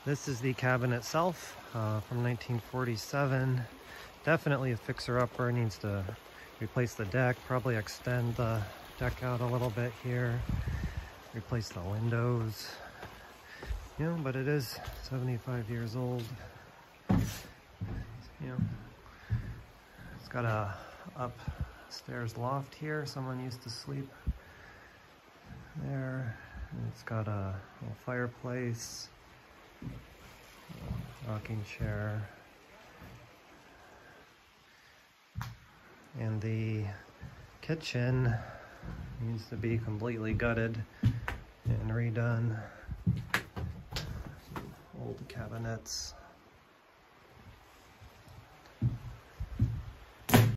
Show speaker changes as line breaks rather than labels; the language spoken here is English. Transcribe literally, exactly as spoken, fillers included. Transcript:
This is the cabin itself uh, from nineteen forty-seven. Definitely a fixer-upper. Needs to replace the deck, probably extend the deck out a little bit here, replace the windows. You know, but it is seventy-five years old. You know, it's got a upstairs loft here. Someone used to sleep there. And it's got a little fireplace, rocking chair, and the kitchen needs to be completely gutted and redone. Old cabinets.